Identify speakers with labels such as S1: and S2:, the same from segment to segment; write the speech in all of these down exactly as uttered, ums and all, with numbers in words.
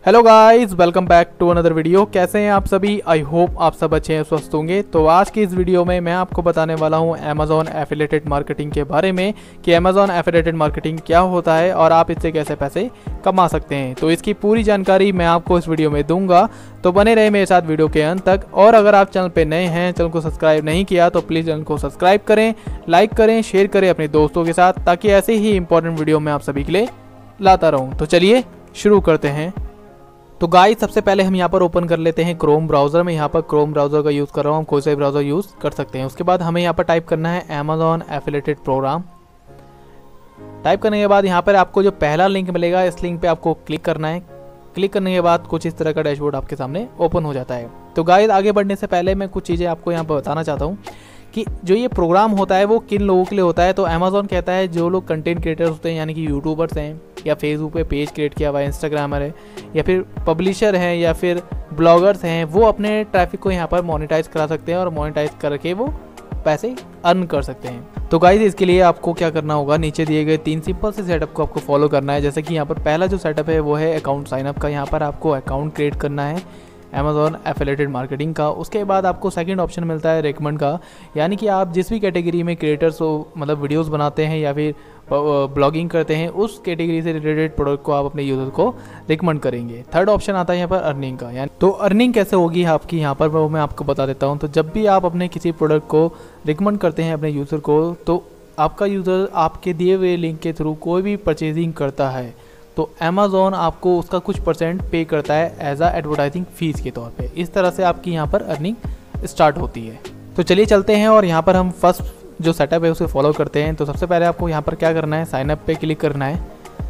S1: Hello guys, welcome back to another video. कैसे हैं आप सभी? आई होप आप सब अच्छे हैं, स्वस्थ होंगे। तो आज की इस वीडियो में मैं आपको बताने वाला हूं अमेज़ॉन एफिलिएटेड मार्केटिंग के बारे में कि अमेज़ॉन एफिलिएटेड मार्केटिंग क्या होता है और आप इससे कैसे पैसे कमा सकते हैं। तो इसकी पूरी जानकारी मैं आपको इस वीडियो में दूंगा, तो बने रहे मेरे साथ वीडियो के अंत तक। और अगर आप चैनल पर नए हैं, चैनल को सब्सक्राइब नहीं किया तो प्लीज़ चैनल को सब्सक्राइब करें, लाइक करें, शेयर करें अपने दोस्तों के साथ, ताकि ऐसे ही इंपॉर्टेंट वीडियो मैं आप सभी के लिए लाता रहूँ। तो चलिए शुरू करते हैं। तो गाइस, सबसे पहले हम यहाँ पर ओपन कर लेते हैं क्रोम ब्राउज़र में। यहाँ पर क्रोम ब्राउज़र का यूज़ कर रहा हूँ, हम कोई सा ब्राउज़र यूज़ कर सकते हैं। उसके बाद हमें यहाँ पर टाइप करना है अमेज़ॉन एफिलिएटेड प्रोग्राम। टाइप करने के बाद यहाँ पर आपको जो पहला लिंक मिलेगा, इस लिंक पे आपको क्लिक करना है। क्लिक करने के बाद कुछ इस तरह का डैशबोर्ड आपके सामने ओपन हो जाता है। तो गाइस, आगे बढ़ने से पहले मैं कुछ चीज़ें आपको यहाँ पर बताना चाहता हूँ कि जो ये प्रोग्राम होता है वो किन लोगों के लिए होता है। तो अमेज़ॉन कहता है जो लोग कंटेंट क्रिएटर्स होते हैं, यानी कि यूट्यूबर्स हैं, या फेसबुक पे पेज क्रिएट किया हुआ है, इंस्टाग्रामर है, या फिर पब्लिशर हैं, या फिर ब्लॉगर्स हैं, वो अपने ट्रैफिक को यहाँ पर मोनेटाइज करा सकते हैं और मोनेटाइज करके वो पैसे अर्न कर सकते हैं। तो गाइस, इसके लिए आपको क्या करना होगा, नीचे दिए गए तीन सिंपल से सेटअप को आपको फॉलो करना है। जैसे कि यहाँ पर पहला जो सेटअप है वो है अकाउंट साइनअप का। यहाँ पर आपको अकाउंट क्रिएट करना है अमेज़ॉन एफिलिएटेड मार्केटिंग का। उसके बाद आपको सेकंड ऑप्शन मिलता है रिकमेंड का, यानी कि आप जिस भी कैटेगरी में क्रिएटर्स हो, मतलब वीडियोस बनाते हैं या फिर ब्लॉगिंग करते हैं, उस कैटेगरी से रिलेटेड प्रोडक्ट को आप अपने यूज़र को रिकमेंड करेंगे। थर्ड ऑप्शन आता है यहाँ पर अर्निंग का। यानी तो अर्निंग कैसे होगी आपकी यहाँ पर, वो मैं आपको बता देता हूँ। तो जब भी आप अपने किसी प्रोडक्ट को रिकमेंड करते हैं अपने यूज़र को, तो आपका यूज़र आपके दिए हुए लिंक के थ्रू कोई भी परचेजिंग करता है तो अमेज़ॉन आपको उसका कुछ परसेंट पे करता है एज आ एडवर्टाइजिंग फीस के तौर पे। इस तरह से आपकी यहाँ पर अर्निंग स्टार्ट होती है। तो चलिए चलते हैं और यहाँ पर हम फर्स्ट जो सेटअप है उसे फॉलो करते हैं। तो सबसे पहले आपको यहाँ पर क्या करना है, साइनअप पे क्लिक करना है।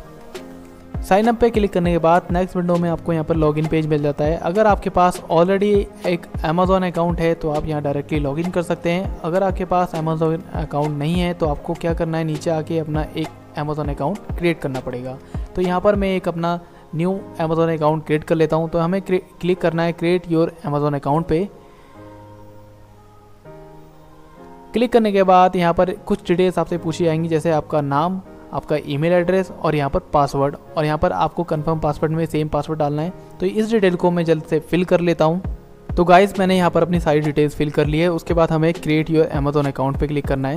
S1: साइनअप पे क्लिक करने के बाद नेक्स्ट विंडो में आपको यहाँ पर लॉगिन पेज मिल जाता है। अगर आपके पास ऑलरेडी एक अमेज़ॉन अकाउंट है तो आप यहाँ डायरेक्टली लॉगिन कर सकते हैं। अगर आपके पास अमेज़ॉन अकाउंट नहीं है तो आपको क्या करना है, नीचे आके अपना एक अमेज़ॉन अकाउंट क्रिएट करना पड़ेगा। तो यहाँ पर मैं एक अपना न्यू अमेज़ॉन अकाउंट क्रिएट कर लेता हूँ। तो हमें क्लिक करना है क्रिएट योर अमेज़ॉन अकाउंट पे। क्लिक करने के बाद यहाँ पर कुछ डिटेल्स आपसे पूछी जाएंगी, जैसे आपका नाम, आपका ईमेल एड्रेस और यहाँ पर पासवर्ड। और यहाँ पर आपको कंफर्म पासवर्ड में सेम पासवर्ड डालना है। तो इस डिटेल को मैं जल्द से फिल कर लेता हूँ। तो गाइस, मैंने यहाँ पर अपनी सारी डिटेल्स फिल कर ली है। उसके बाद हमें क्रिएट योर अमेज़ॉन अकाउंट पे क्लिक करना है।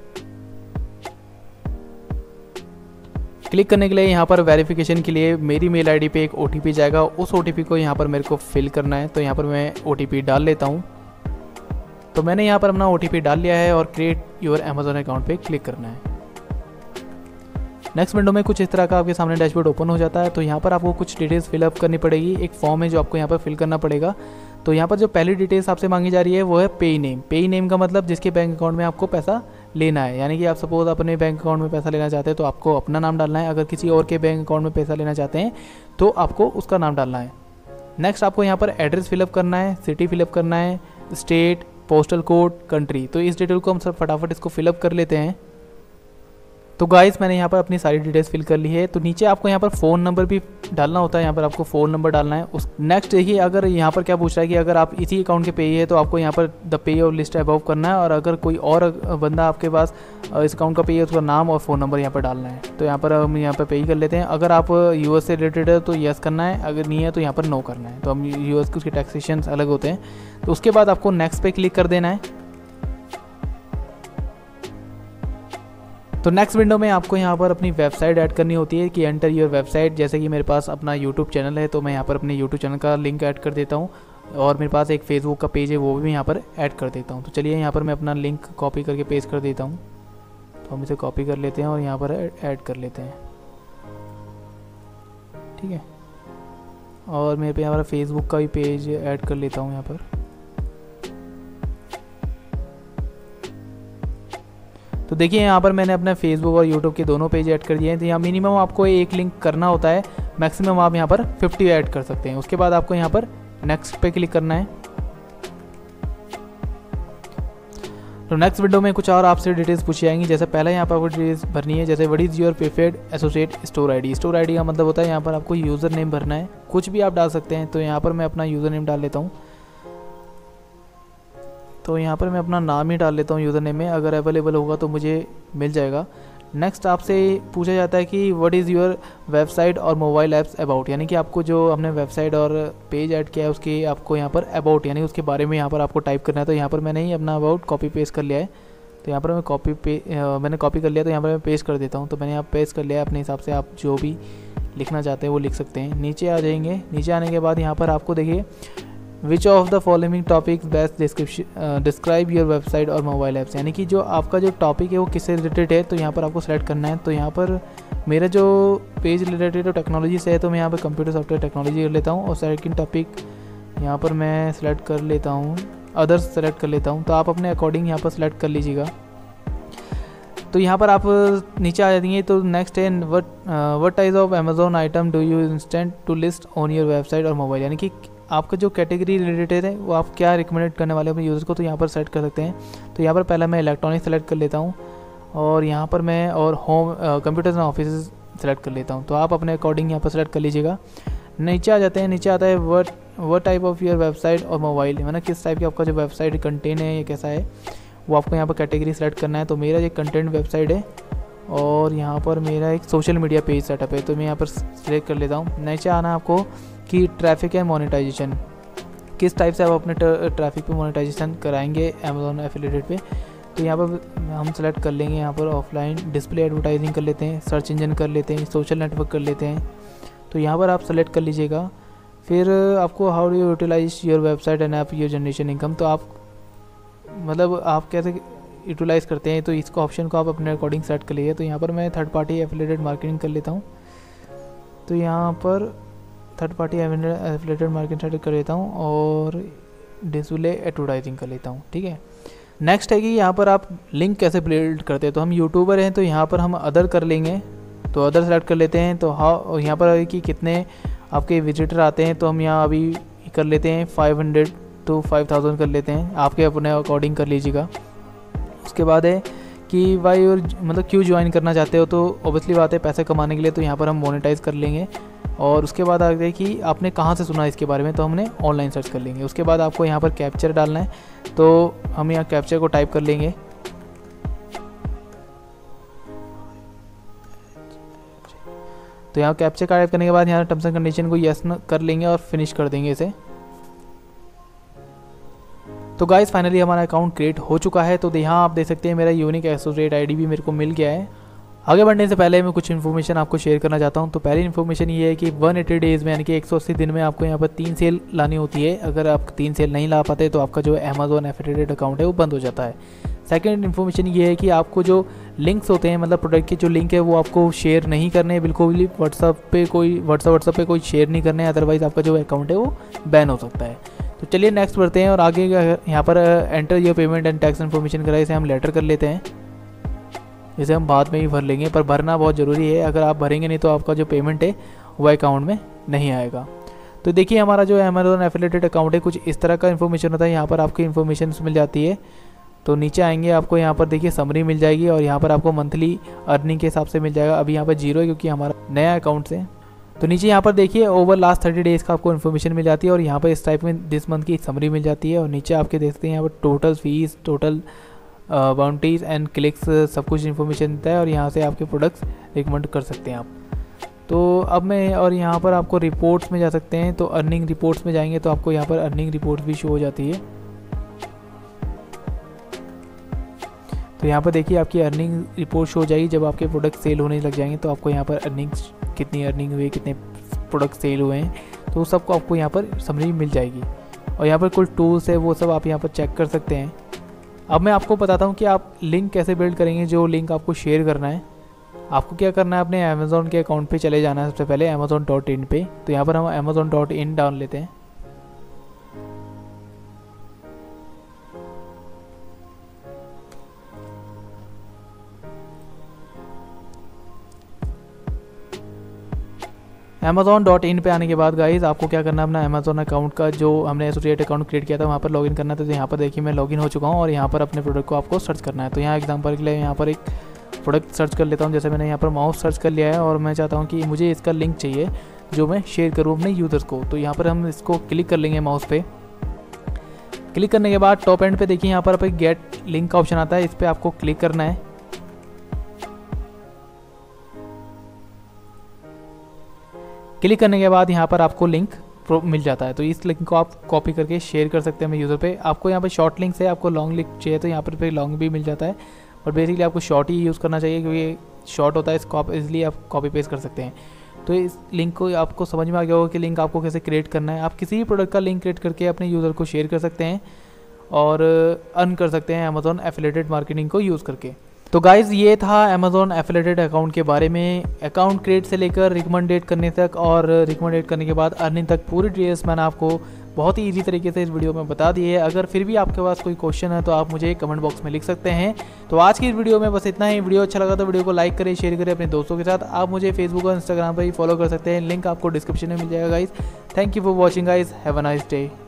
S1: क्लिक करने के लिए यहाँ पर वेरिफिकेशन के लिए मेरी मेल आईडी पे एक ओटीपी जाएगा, उस ओटीपी को यहाँ पर मेरे को फिल करना है। तो यहाँ पर मैं ओटीपी डाल लेता हूँ। तो मैंने यहाँ पर अपना ओटीपी डाल लिया है और क्रिएट योर अमेज़ॉन अकाउंट पे क्लिक करना है। नेक्स्ट विंडो में कुछ इस तरह का आपके सामने डैशबोर्ड ओपन हो जाता है। तो यहाँ पर आपको कुछ डिटेल्स फिलअप करनी पड़ेगी। एक फॉर्म है जो आपको यहाँ पर फिल करना पड़ेगा। तो यहाँ पर जो पहली डिटेल्स आपसे मांगी जा रही है वो है पे नेम। पे नेम का मतलब जिसके बैंक अकाउंट में आपको पैसा लेना है, यानी कि आप सपोज अपने बैंक अकाउंट में पैसा लेना चाहते हैं तो आपको अपना नाम डालना है। अगर किसी और के बैंक अकाउंट में पैसा लेना चाहते हैं तो आपको उसका नाम डालना है। नेक्स्ट आपको यहाँ पर एड्रेस फिलअप करना है, सिटी फिलअप करना है, स्टेट, पोस्टल कोड, कंट्री। तो इस डिटेल को हम सब फटाफट इसको फिलअप कर लेते हैं। तो गाइस, मैंने यहाँ पर अपनी सारी डिटेल्स फिल कर ली है। तो नीचे आपको यहाँ पर फ़ोन नंबर भी डालना होता है, यहाँ पर आपको फ़ोन नंबर डालना है। उस नेक्स्ट देखिए, अगर यहाँ पर क्या पूछ रहा है कि अगर आप इसी अकाउंट के पेई है तो आपको यहाँ पर द पे और लिस्ट अबव करना है। और अगर कोई और बंदा आपके पास इस अकाउंट का पेई है, उसका नाम और फ़ोन नंबर यहाँ पर डालना है। तो यहाँ पर हम यहाँ पर पेई कर लेते हैं। अगर आप यूएस से रिलेटेड है तो येस करना है, अगर नहीं है तो यहाँ पर नो करना है। तो हम यूएस के उसके टैक्सेशन अलग होते हैं। तो उसके बाद आपको नेक्स्ट पे क्लिक कर देना है। तो नेक्स्ट विंडो में आपको यहाँ पर अपनी वेबसाइट ऐड करनी होती है कि एंटर योर वेबसाइट। जैसे कि मेरे पास अपना यूट्यूब चैनल है तो मैं यहाँ पर अपने यूट्यूब चैनल का लिंक ऐड कर देता हूँ। और मेरे पास एक फेसबुक का पेज है, वो भी यहाँ पर ऐड कर देता हूँ। तो चलिए यहाँ पर मैं अपना लिंक कॉपी करके पेस्ट कर देता हूँ। तो हम इसे कॉपी कर लेते हैं और यहाँ पर ऐड कर लेते हैं, ठीक है। और मेरे पे यहाँ पर फेसबुक का भी पेज ऐड कर लेता हूँ यहाँ पर। तो देखिए, यहाँ पर मैंने अपना फेसबुक और यूट्यूब के दोनों पेज ऐड कर दिए हैं। तो यहाँ मिनिमम आपको एक लिंक करना होता है, मैक्सिमम आप यहाँ पर पचास ऐड कर सकते हैं। उसके बाद आपको यहाँ पर नेक्स्ट पे क्लिक करना है। तो नेक्स्ट विंडो में कुछ और आपसे डिटेल्स पूछी जाएंगी। जैसे पहले यहाँ पर आपको डिटेल्स भरनी है, जैसे what is your preferred associate store ID. Store ID का मतलब होता है यहाँ पर आपको यूज़र नेम भरना है, कुछ भी आप डाल सकते हैं। तो यहाँ पर मैं अपना यूज़र नेम डाल लेता हूँ। तो यहाँ पर मैं अपना नाम ही डाल लेता हूँ यूज़र नेम में, अगर अवेलेबल होगा तो मुझे मिल जाएगा। नेक्स्ट आपसे पूछा जाता है कि व्हाट इज़ योर वेबसाइट और मोबाइल ऐप्स अबाउट, यानी कि आपको जो हमने वेबसाइट और पेज ऐड किया है उसके आपको यहाँ पर अबाउट यानी उसके बारे में यहाँ पर आपको टाइप करना है। तो यहाँ पर मैंने ही अपना अबाउट कॉपी पेस्ट कर लिया है, तो यहाँ पर मैं कॉपी पे आ, मैंने कॉपी कर लिया, तो यहाँ पर मैं पेस्ट कर देता हूँ। तो मैंने यहाँ पेस्ट कर लिया है, अपने हिसाब से आप जो भी लिखना चाहते हैं वो लिख सकते हैं। नीचे आ जाएंगे, नीचे आने के बाद यहाँ पर आपको देखिए which of the following topics best description describe your website और मोबाइल ऐप्स, यानी कि जो आपका जो टॉपिक है वो किससे रिलेटेड है, तो यहाँ पर आपको सेलेक्ट करना है। तो यहाँ पर मेरा जो पेज रिलेटेड टेक्नोलॉजी से है, तो मैं यहाँ पर कंप्यूटर सॉफ्टवेयर टेक्नोलॉजी कर लेता हूँ, और सेकंड टॉपिक यहाँ पर मैं सेलेक्ट कर लेता हूँ, अदर्स सेलेक्ट कर लेता हूँ। तो आप अपने अकॉर्डिंग यहाँ पर सेलेक्ट कर लीजिएगा। तो यहाँ पर आप नीचे आ जाएंगे, तो नेक्स्ट है what what type of Amazon item do you intend to list on your website और मोबाइल, यानी कि आपका जो कैटेगरी रिलेटेड है वो आप क्या रिकमेंड करने वाले अपने यूज़र को, तो यहाँ पर सेलेक्ट कर सकते हैं। तो यहाँ पर पहला मैं इलेक्ट्रॉनिक सेलेक्ट कर लेता हूँ, और यहाँ पर मैं और home computers and office select कर लेता हूँ। तो आप अपने अकॉर्डिंग यहाँ पर सेलेक्ट कर लीजिएगा। नीचे आ जाते हैं, नीचे आता है what what type of your website और मोबाइल, मतलब किस टाइप की आपका जो वेबसाइट कंटेंट है ये कैसा है, वो आपको यहाँ पर कैटेगरी सेलेक्ट करना है। तो मेरा ये कंटेंट वेबसाइट है, और यहाँ पर मेरा एक सोशल मीडिया पेज सेटअप है, तो मैं यहाँ पर सेलेक्ट कर लेता हूँ। नीचे आना आपको कि ट्रैफिक एंड मोनेटाइजेशन, किस टाइप से आप अपने ट्रैफिक पे मोनेटाइजेशन कराएंगे अमेजोन एफिलिएटेड पे। तो यहाँ पर हम सेलेक्ट कर लेंगे, यहाँ पर ऑफलाइन डिस्प्ले एडवर्टाइजिंग कर लेते हैं, सर्च इंजन कर लेते हैं, सोशल नेटवर्क कर लेते हैं। तो यहाँ पर आप सेलेक्ट कर लीजिएगा। फिर आपको how do you utilize your website and app your generation income, तो आप मतलब आप कैसे यूटिलाइज़ करते हैं, तो इसको ऑप्शन को आप अपने अकॉर्डिंग सेट कर लीजिए। तो यहाँ पर मैं थर्ड पार्टी एफिलिएटेड मार्केटिंग कर लेता हूँ, तो यहाँ पर third party affiliated marketing set कर लेता हूँ, और डिस्प्ले एडवर्टाइजिंग कर लेता हूँ। ठीक है, नेक्स्ट है कि यहाँ पर आप लिंक कैसे बिल्ड करते हैं। तो हम यूट्यूबर हैं, तो यहाँ पर हम अदर कर लेंगे, तो अदर सेलेक्ट कर लेते हैं। तो हाँ, यहाँ पर है कि कितने आपके विजिटर आते हैं, तो हम यहाँ अभी कर लेते हैं five hundred to five thousand कर लेते हैं, आपके अपने अकॉर्डिंग कर लीजिएगा। उसके बाद है कि वाई और मतलब क्यों ज्वाइन करना चाहते हो, तो ऑब्वियसली बात है पैसे कमाने के लिए, तो यहाँ पर हम मोनेटाइज कर लेंगे। और उसके बाद आगे कि आपने कहाँ से सुना इसके बारे में, तो हमने ऑनलाइन सर्च कर लेंगे। उसके बाद आपको यहाँ पर कैप्चर डालना है, तो हम यहाँ कैप्चर को टाइप कर लेंगे। तो यहाँ कैप्चर टाइप करने के बाद यहाँ टर्म्स एंड कंडीशन को यस कर लेंगे और फिनिश कर देंगे इसे। तो गाइस फाइनली हमारा अकाउंट क्रिएट हो चुका है। तो यहाँ आप देख सकते हैं मेरा यूनिक एसोसिएट आईडी भी मेरे को मिल गया है। आगे बढ़ने से पहले मैं कुछ इन्फॉर्मेशन आपको शेयर करना चाहता हूँ। तो पहली इन्फॉर्मेशन ये है कि एक सौ अस्सी डेज़ में यानी कि एक सौ अस्सी दिन में आपको यहाँ पर तीन सेल लानी होती है। अगर आप तीन सेल नहीं ला पाते तो आपका जो अमेजोन एफिलिएटेड अकाउंट है वो बंद हो जाता है। सेकंड इन्फॉर्मेशन ये है कि आपको जो लिंक्स होते हैं, मतलब प्रोडक्ट के जो लिंक है वो आपको शेयर नहीं करने, बिल्कुल भी व्हाट्सअप पे कोई व्हाट्सअप व्हाट्सअप पे कोई शेयर नहीं करने, अदरवाइज़ आपका जो अकाउंट है वो बैन हो सकता है। तो चलिए नेक्स्ट बढ़ते हैं और आगे यहाँ पर enter your payment and tax information करा, इसे हम लेटर कर लेते हैं। इसे हम बाद में ही भर लेंगे, पर भरना बहुत ज़रूरी है। अगर आप भरेंगे नहीं तो आपका जो पेमेंट है वो अकाउंट में नहीं आएगा। तो देखिए हमारा जो अमेजोन एफिलिएटेड अकाउंट है कुछ इस तरह का इन्फॉर्मेशन होता है। यहाँ पर आपको इन्फॉर्मेशन मिल जाती है। तो नीचे आएंगे आपको यहाँ पर देखिए समरी मिल जाएगी और यहाँ पर आपको मंथली अर्निंग के हिसाब से मिल जाएगा। अभी यहाँ पर जीरो है क्योंकि हमारा नया अकाउंट है। तो नीचे यहाँ पर देखिए ओवर लास्ट थर्टी डेज़ का आपको इन्फॉर्मेशन मिल जाती है और यहाँ पर इस टाइप में दिस मंथ की समरी मिल जाती है। और नीचे आपके देखते हैं यहाँ पर total fees, total bounties and clicks, सब कुछ इन्फॉर्मेशन देता है और यहाँ से आपके प्रोडक्ट्स रिकमेंड कर सकते हैं आप। तो अब मैं और यहाँ पर आपको रिपोर्ट्स में जा सकते हैं। तो अर्निंग रिपोर्ट्स में जाएंगे तो आपको यहाँ पर अर्निंग रिपोर्ट्स भी शो हो जाती है। तो यहाँ पर देखिए आपकी अर्निंग रिपोर्ट शो हो जाएगी जब आपके प्रोडक्ट सेल होने लग जाएंगे। तो आपको यहाँ पर अर्निंग कितनी अर्निंग हुई, कितने प्रोडक्ट सेल हुए हैं, तो सबको आपको यहाँ पर समरी मिल जाएगी। और यहाँ पर कुछ टूल्स है वो सब आप यहाँ पर चेक कर सकते हैं। अब मैं आपको बताता हूँ कि आप लिंक कैसे बिल्ड करेंगे। जो लिंक आपको शेयर करना है, आपको क्या करना है, अपने अमेज़ॉन के अकाउंट पे चले जाना है सबसे पहले अमेज़ॉन डॉट इन पे। तो यहाँ पर हम अमेज़ॉन डॉट इन डाल लेते हैं। अमेज़ॉन डॉट इन पे आने के बाद गाइस आपको क्या करना है, अपना अमेज़ॉन अकाउंट का जो हमने एसोसिएट अकाउंट क्रिएट किया था वहाँ पर लॉगिन करना था। तो यहाँ पर देखिए मैं लॉगिन हो चुका हूँ और यहाँ पर अपने प्रोडक्ट को आपको सर्च करना है। तो यहाँ एग्जांपल के लिए यहाँ पर एक प्रोडक्ट सर्च कर लेता हूँ। जैसे मैंने यहाँ पर माउस सर्च कर लिया है और मैं चाहता हूँ कि मुझे इसका लिंक चाहिए जो मैं शेयर करूँ अपने यूज़र्स को। तो यहाँ पर हम इसको क्लिक कर लेंगे माउस पे। क्लिक करने के बाद टॉप एंड पे देखिए यहाँ पर आप गेट लिंक का ऑप्शन आता है, इस पर आपको क्लिक करना है। क्लिक करने के बाद यहाँ पर आपको लिंक मिल जाता है, तो इस लिंक को आप कॉपी करके शेयर कर सकते हैं अपने यूज़र पे। आपको यहाँ पे शॉर्ट लिंक से आपको लॉन्ग लिंक चाहिए तो यहाँ पर पे लॉन्ग भी मिल जाता है, और बेसिकली आपको शॉर्ट ही यूज़ करना चाहिए क्योंकि शॉर्ट होता है, इसको आप इसलिए आप कॉपी पेस्ट कर सकते हैं। तो इस लिंक को आपको समझ में आ गया होगा कि लिंक आपको कैसे क्रिएट करना है। आप किसी भी प्रोडक्ट का लिंक क्रिएट करके अपने यूज़र को शेयर कर सकते हैं और अर्न कर सकते हैं अमेज़ॉन एफिलिएटेड मार्केटिंग को यूज़ करके। तो गाइज़ ये था अमेज़ॉन एफिलिएटेड अकाउंट के बारे में। अकाउंट क्रिएट से लेकर रिकमेंडेड करने तक और रिकमेंडेड करने के बाद अर्निंग तक पूरी डिटेल्स मैंने आपको बहुत ही ईजी तरीके से इस वीडियो में बता दी है। अगर फिर भी आपके पास कोई क्वेश्चन है तो आप मुझे कमेंट बॉक्स में लिख सकते हैं। तो आज की इस वीडियो में बस इतना ही। वीडियो अच्छा लगा तो वीडियो को लाइक करें, शेयर करें अपने दोस्तों के साथ। आप मुझे फेसबुक और इंस्टाग्राम पर ही फॉलो कर सकते हैं, लिंक आपको डिस्क्रिप्शन में मिल जाएगा guys. Thank you for watching guys, have a nice day.